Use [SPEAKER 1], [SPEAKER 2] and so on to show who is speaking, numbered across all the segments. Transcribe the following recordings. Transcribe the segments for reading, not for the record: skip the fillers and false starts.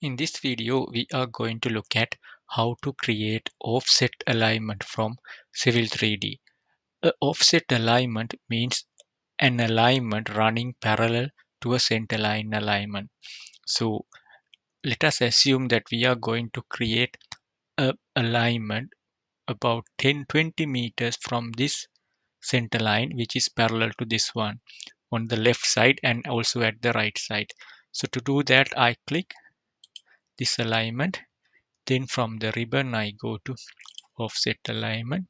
[SPEAKER 1] In this video, we are going to look at how to create offset alignment from Civil 3D. A offset alignment means an alignment running parallel to a centerline alignment. So let us assume that we are going to create a alignment about 10-20 meters from this center line, which is parallel to this one on the left side and also at the right side. So to do that, I click this alignment. Then from the ribbon, I go to offset alignment.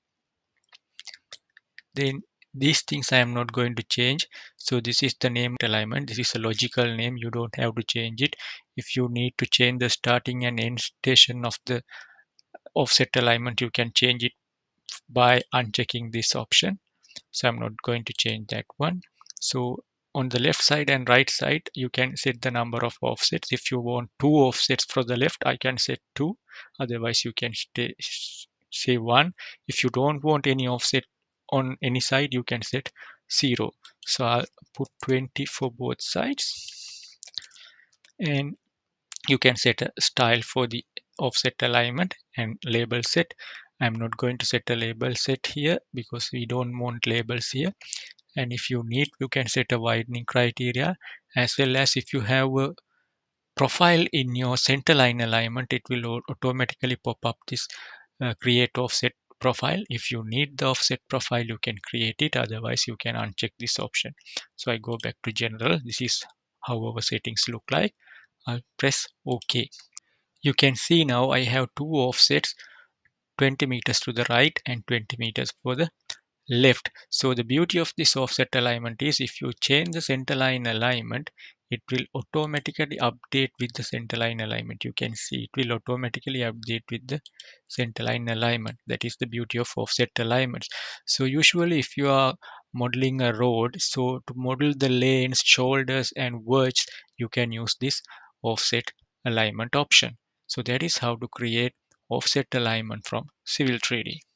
[SPEAKER 1] Then these things I am not going to change. So this is the name alignment. This is a logical name. You don't have to change it. If you need to change the starting and end station of the offset alignment, you can change it by unchecking this option. So I'm not going to change that one. So on the left side and right side, you can set the number of offsets. If you want 2 offsets for the left, I can set 2. Otherwise, you can say 1. If you don't want any offset on any side, you can set 0. So I'll put 20 for both sides. And you can set a style for the offset alignment and label set. I'm not going to set a label set here because we don't want labels here. And if you need, you can set a widening criteria, as well as if you have a profile in your centerline alignment, it will automatically pop up this create offset profile. If you need the offset profile, you can create it. Otherwise, you can uncheck this option. So I go back to general. This is how our settings look like. I'll press OK. You can see now I have 2 offsets, 20 meters to the right and 20 meters for the left. So the beauty of this offset alignment is if you change the center line alignment, it will automatically update with the center line alignment. You can see it will automatically update with the center line alignment. That is the beauty of offset alignments. So usually if you are modeling a road, so to model the lanes, shoulders and verges, you can use this offset alignment option. So that is how to create offset alignment from Civil 3D.